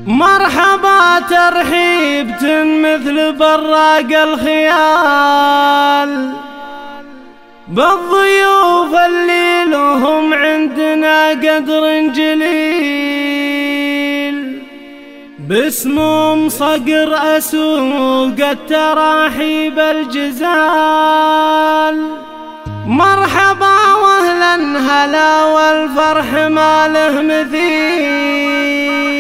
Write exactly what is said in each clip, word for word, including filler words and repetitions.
مرحبا ترحيبة مثل براق الخيال بالضيوف اللي لهم عندنا قدر جليل، باسمهم صقر أسوق التراحيب الجزال. مرحبا واهلا هلا والفرح ما له مثيل.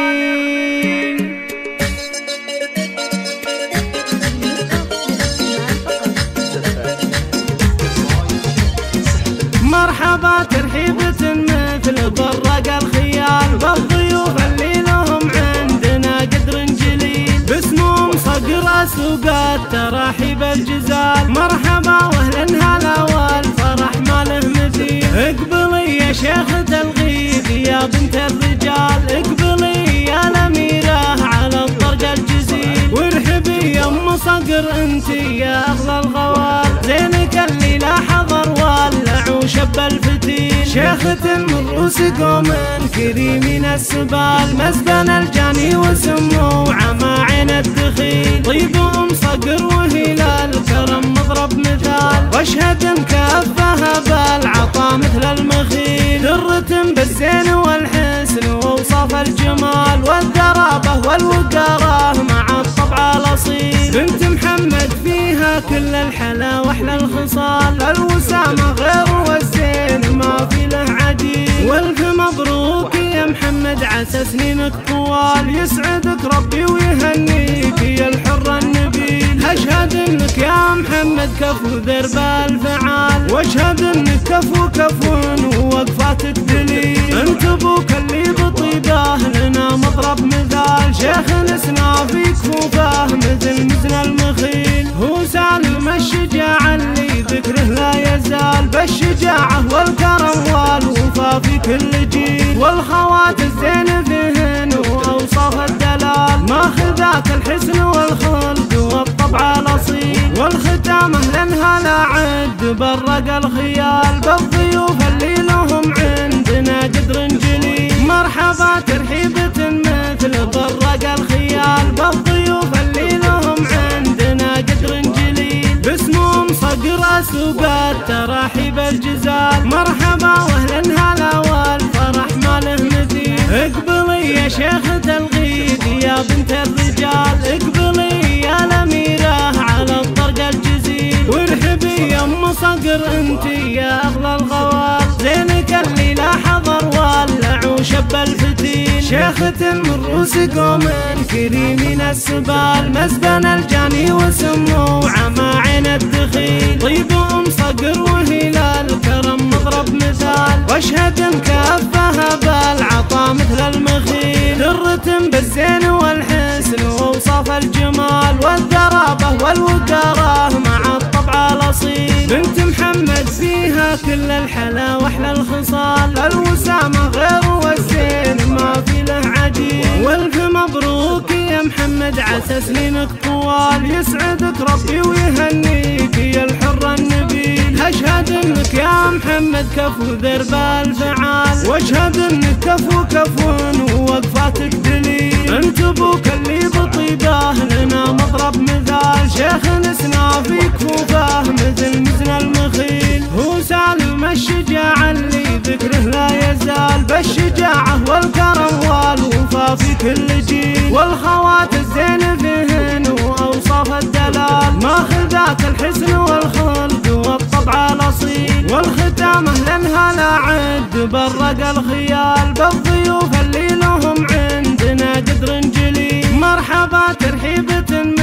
مرحبا ترحيبة مثل برق الخيال بالضيوف اللي لهم عندنا قدر جليل، باسمهم صقر أسوق التراحيب الجزال. مرحبا واهلا هلا والفرح ما له مثيل. اقبلي يا شيخة الغيث يا بنت الرجال، اقبلي يا الأميرة على الطرق الجزيل، وارحبي يا ام صقر انتي يا اغلى الغوال. زينك اللي لا حضر ولع وشب الفتيل، شيخة من رؤوس قوم كريمين السبال. مسبن الجاني وسمو عما عين الدخيل، طيب ام صقر وهلال الكرم مضرب مثال. واشهد ان كفها بالعطا مثل المخيل، درة بالزين والحسن واوصاف الجمال والقرابة والوقارة مع الطبع الاصيل. بنت محمد فيها كل الحلا واحلى الخصال، الوسامة غير والزين ما في له عديل. والف مبروك يا محمد عسى سنينك طوال، يسعدك ربي ويهنيك يا الحر النبيل. اشهد انك يا محمد كفو درب الفعال، واشهد انك كفو كفو ووقفاتك دليل. انت ابوك اللي بطيبه لنا مضرب مثال، شيخ نسنا في كفوفه مثل مزن المخيل. هو سالم الشجاع اللي ذكره لا يزال، بالشجاعه والكرم والوفا في كل جيل. والخوات الزين فيهن واوصاف الدلال، ماخذات الحسن والخلق والطبع الاصيل. والختام اهلا هلا عد برق الخيال بالضيوف اللي لهم عندنا قدر جليل. مرحبا ترحيبة مثل برق الخيال بالضيوف اللي لهم عندنا قدر جليل، باسمهم صقر أسوق التراحيب الجزال. مرحبا واهلا هلا والفرح ما له مثيل. اقبلي يا شيخة الغيث يا بنت الرجال، اقبلي يا الأميرة على الطرق الجزيل، وارحبي يا ام صقر انتي يا اغلى الغوال. زينك اللي لا حضر ولع وشب الفتيل، شيخة من رؤوس قوم كريمين السبال. مسبن الجاني وسمو عما عين الدخيل، طيب ام صقر وهلال الكرم مضرب مثال. واشهد ان كفها بالعطا مثل المخيل، درة بالزين والحسن واوصاف الجمال والقرابة والوقارة مع الطبع الاصيل. بنت محمد فيها كل الحلا واحلى الخصال، الوسامة غير والزين ما في له عديل. والف مبروك يا محمد عسى سنينك طوال، يسعدك ربي ويهنيك يا الحر النبيل. اشهد انك يا محمد كفو درب الفعال، واشهد انك كفو كفو ووقفاتك دليل. انت ابوك اللي بطيبه لنا مضرب مثال، شيخ نسنا في كفوفه مثل مزن المخيل. هو سالم الشجاع اللي ذكره لا يزال، بالشجاعه والكرم والوفا في كل جيل. والخوات الزين فيهن واوصاف الدلال، ماخذات الحسن والخلق والطبع الاصيل. والختام اهلا هلا عد برق الخيال بالضيوف اللي لهم عندنا قدر جليل. مرحبا ترحيبة